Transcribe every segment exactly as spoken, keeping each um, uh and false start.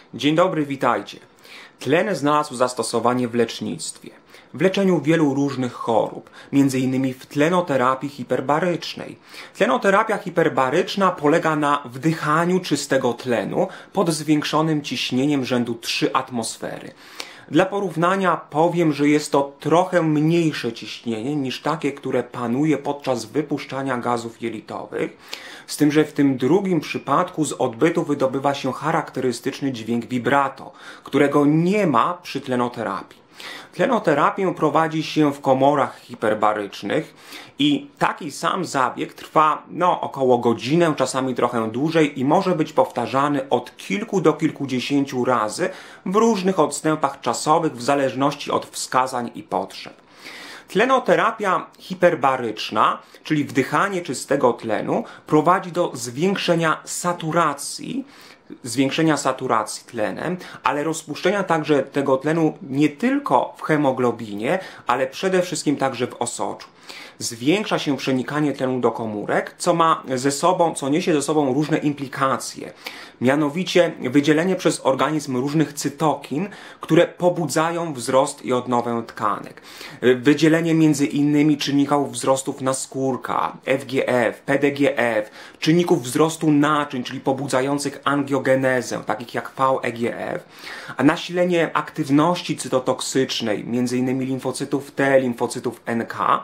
Dzień dobry, witajcie. Tlen znalazł zastosowanie w lecznictwie, w leczeniu wielu różnych chorób, między innymi w tlenoterapii hiperbarycznej. Tlenoterapia hiperbaryczna polega na wdychaniu czystego tlenu pod zwiększonym ciśnieniem rzędu trzy atmosfery. Dla porównania powiem, że jest to trochę mniejsze ciśnienie niż takie, które panuje podczas wypuszczania gazów jelitowych, z tym, że w tym drugim przypadku z odbytu wydobywa się charakterystyczny dźwięk vibrato, którego nie ma przy tlenoterapii. Tlenoterapię prowadzi się w komorach hiperbarycznych i taki sam zabieg trwa no, około godzinę, czasami trochę dłużej i może być powtarzany od kilku do kilkudziesięciu razy w różnych odstępach czasowych w zależności od wskazań i potrzeb. Tlenoterapia hiperbaryczna, czyli wdychanie czystego tlenu, prowadzi do zwiększenia saturacji, zwiększenia saturacji tlenem, ale rozpuszczenia także tego tlenu nie tylko w hemoglobinie, ale przede wszystkim także w osoczu. Zwiększa się przenikanie tlenu do komórek, co ma ze sobą, co niesie ze sobą różne implikacje. Mianowicie wydzielenie przez organizm różnych cytokin, które pobudzają wzrost i odnowę tkanek. Wydzielenie między innymi czynników wzrostów naskórka, F G F, P D G F, czynników wzrostu naczyń, czyli pobudzających angiogenezę, takich jak V E G F, a nasilenie aktywności cytotoksycznej, między innymi limfocytów T, limfocytów N K,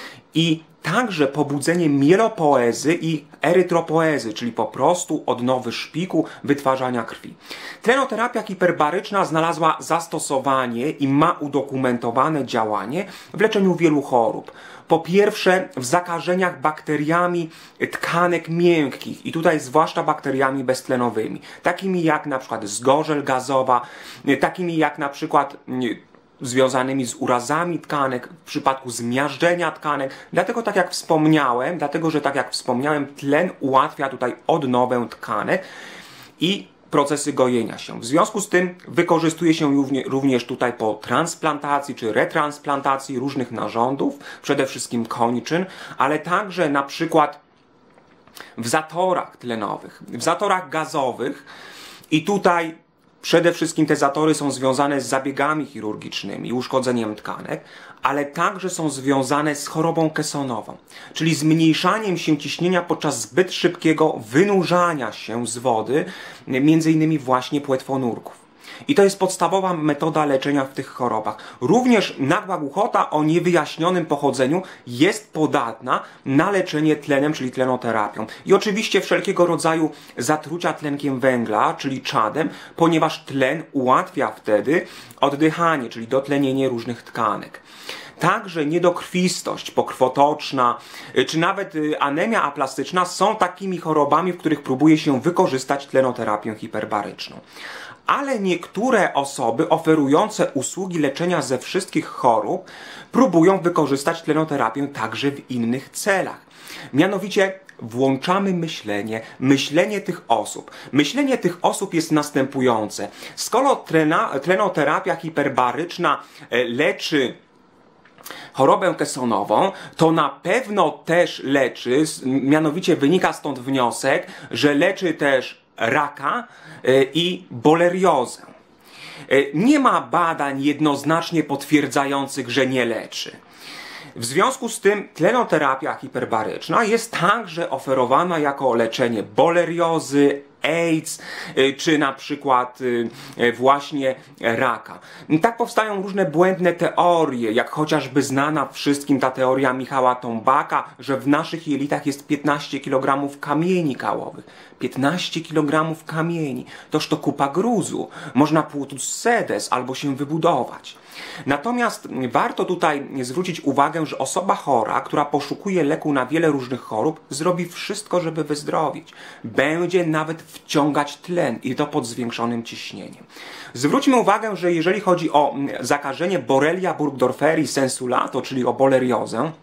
i także pobudzenie mielopoezy i erytropoezy, czyli po prostu odnowy szpiku, wytwarzania krwi. Tlenoterapia hiperbaryczna znalazła zastosowanie i ma udokumentowane działanie w leczeniu wielu chorób. Po pierwsze w zakażeniach bakteriami tkanek miękkich i tutaj zwłaszcza bakteriami beztlenowymi, takimi jak na przykład zgorzel gazowa, takimi jak na przykład związanymi z urazami tkanek, w przypadku zmiażdżenia tkanek. Dlatego tak jak wspomniałem, dlatego że tak jak wspomniałem, tlen ułatwia tutaj odnowę tkanek i procesy gojenia się. W związku z tym wykorzystuje się również tutaj po transplantacji czy retransplantacji różnych narządów, przede wszystkim kończyn, ale także na przykład w zatorach tlenowych, w zatorach gazowych i tutaj przede wszystkim te zatory są związane z zabiegami chirurgicznymi, uszkodzeniem tkanek, ale także są związane z chorobą kesonową, czyli zmniejszaniem się ciśnienia podczas zbyt szybkiego wynurzania się z wody, między innymi właśnie płetwonurków. I to jest podstawowa metoda leczenia w tych chorobach. Również nagła głuchota o niewyjaśnionym pochodzeniu jest podatna na leczenie tlenem, czyli tlenoterapią. I oczywiście wszelkiego rodzaju zatrucia tlenkiem węgla, czyli czadem, ponieważ tlen ułatwia wtedy oddychanie, czyli dotlenienie różnych tkanek. Także niedokrwistość pokrwotoczna, czy nawet anemia aplastyczna są takimi chorobami, w których próbuje się wykorzystać tlenoterapię hiperbaryczną. Ale niektóre osoby oferujące usługi leczenia ze wszystkich chorób próbują wykorzystać tlenoterapię także w innych celach. Mianowicie włączamy myślenie, myślenie tych osób. Myślenie tych osób jest następujące. Skoro trena, tlenoterapia hiperbaryczna leczy chorobę kesonową, to na pewno też leczy, mianowicie wynika stąd wniosek, że leczy też raka i boleriozę. Nie ma badań jednoznacznie potwierdzających, że nie leczy. W związku z tym tlenoterapia hiperbaryczna jest także oferowana jako leczenie boleriozy, AIDS, czy na przykład właśnie raka. Tak powstają różne błędne teorie, jak chociażby znana wszystkim ta teoria Michała Tombaka, że w naszych jelitach jest piętnaście kilogramów kamieni kałowych. piętnaście kilogramów kamieni. Toż to kupa gruzu. Można płutus sedes albo się wybudować. Natomiast warto tutaj zwrócić uwagę, że osoba chora, która poszukuje leku na wiele różnych chorób, zrobi wszystko, żeby wyzdrowić. Będzie nawet wciągać tlen i to pod zwiększonym ciśnieniem. Zwróćmy uwagę, że jeżeli chodzi o zakażenie Borrelia burgdorferi sensu lato, czyli o boleriozę,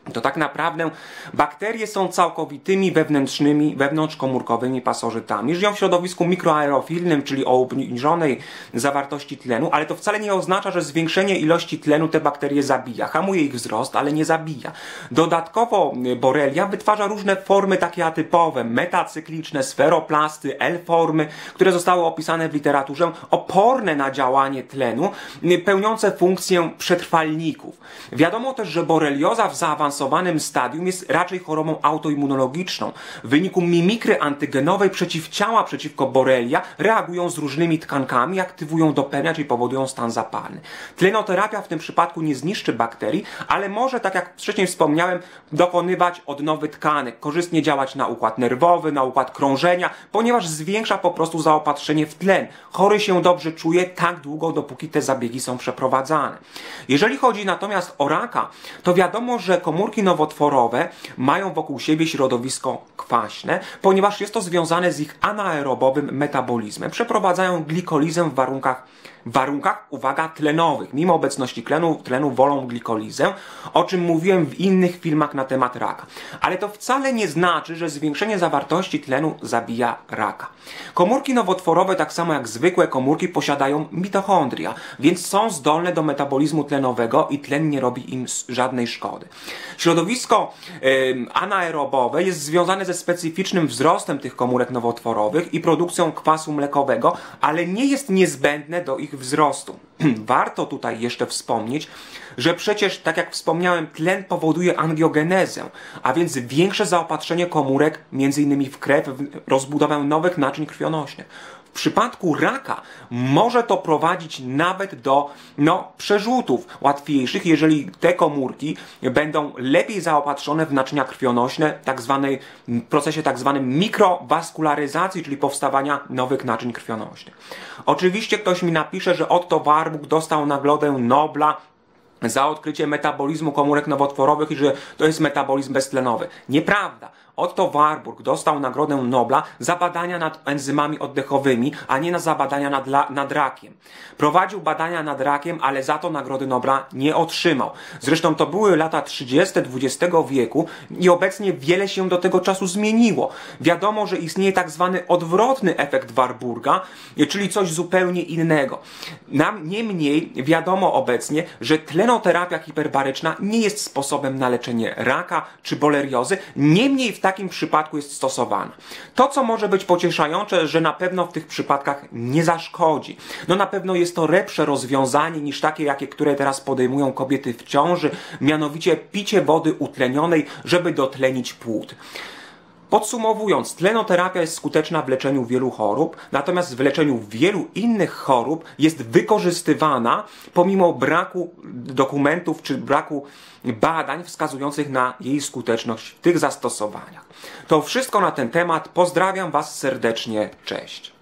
to tak naprawdę bakterie są całkowitymi wewnętrznymi, wewnątrzkomórkowymi pasożytami. Żyją w środowisku mikroaerofilnym, czyli o obniżonej zawartości tlenu, ale to wcale nie oznacza, że zwiększenie ilości tlenu te bakterie zabija. Hamuje ich wzrost, ale nie zabija. Dodatkowo Borrelia wytwarza różne formy takie atypowe, metacykliczne, sferoplasty, L-formy, które zostały opisane w literaturze, oporne na działanie tlenu, pełniące funkcję przetrwalników. Wiadomo też, że borelioza w zaawansowanym zaawansowanym stadium jest raczej chorobą autoimmunologiczną. W wyniku mimikry antygenowej przeciwciała przeciwko Borrelia reagują z różnymi tkankami, aktywują dopenia, czyli powodują stan zapalny. Tlenoterapia w tym przypadku nie zniszczy bakterii, ale może, tak jak wcześniej wspomniałem, dokonywać odnowy tkanek, korzystnie działać na układ nerwowy, na układ krążenia, ponieważ zwiększa po prostu zaopatrzenie w tlen. Chory się dobrze czuje tak długo, dopóki te zabiegi są przeprowadzane. Jeżeli chodzi natomiast o raka, to wiadomo, że komórki nowotworowe mają wokół siebie środowisko kwaśne, ponieważ jest to związane z ich anaerobowym metabolizmem. Przeprowadzają glikolizę w warunkach, w warunkach, uwaga, tlenowych. Mimo obecności tlenu, tlenu wolą glikolizę, o czym mówiłem w innych filmach na temat raka. Ale to wcale nie znaczy, że zwiększenie zawartości tlenu zabija raka. Komórki nowotworowe, tak samo jak zwykłe komórki, posiadają mitochondria, więc są zdolne do metabolizmu tlenowego i tlen nie robi im żadnej szkody. Środowisko yy, anaerobowe jest związane ze specyficznym wzrostem tych komórek nowotworowych i produkcją kwasu mlekowego, ale nie jest niezbędne do ich wzrostu. Warto tutaj jeszcze wspomnieć, że przecież, tak jak wspomniałem, tlen powoduje angiogenezę, a więc większe zaopatrzenie komórek, między innymi w krew, w rozbudowę nowych naczyń krwionośnych. W przypadku raka może to prowadzić nawet do no, przerzutów łatwiejszych, jeżeli te komórki będą lepiej zaopatrzone w naczynia krwionośne, tak zwanej, w procesie tak zwanym mikrowaskularyzacji, czyli powstawania nowych naczyń krwionośnych. Oczywiście ktoś mi napisze, że Otto Warburg dostał Nagrodę Nobla za odkrycie metabolizmu komórek nowotworowych i że to jest metabolizm beztlenowy. Nieprawda. Otto Warburg dostał Nagrodę Nobla za badania nad enzymami oddechowymi, a nie za badania nad, nad rakiem. Prowadził badania nad rakiem, ale za to Nagrody Nobla nie otrzymał. Zresztą to były lata trzydzieste dwudziestego wieku i obecnie wiele się do tego czasu zmieniło. Wiadomo, że istnieje tak zwany odwrotny efekt Warburga, czyli coś zupełnie innego. Nam niemniej wiadomo obecnie, że tlenoterapia hiperbaryczna nie jest sposobem na leczenie raka czy boleriozy, niemniej w takim przypadku jest stosowana. To, co może być pocieszające, że na pewno w tych przypadkach nie zaszkodzi. No na pewno jest to lepsze rozwiązanie niż takie, jakie, które teraz podejmują kobiety w ciąży, mianowicie picie wody utlenionej, żeby dotlenić płód. Podsumowując, tlenoterapia jest skuteczna w leczeniu wielu chorób, natomiast w leczeniu wielu innych chorób jest wykorzystywana pomimo braku dokumentów czy braku badań wskazujących na jej skuteczność w tych zastosowaniach. To wszystko na ten temat. Pozdrawiam Was serdecznie. Cześć.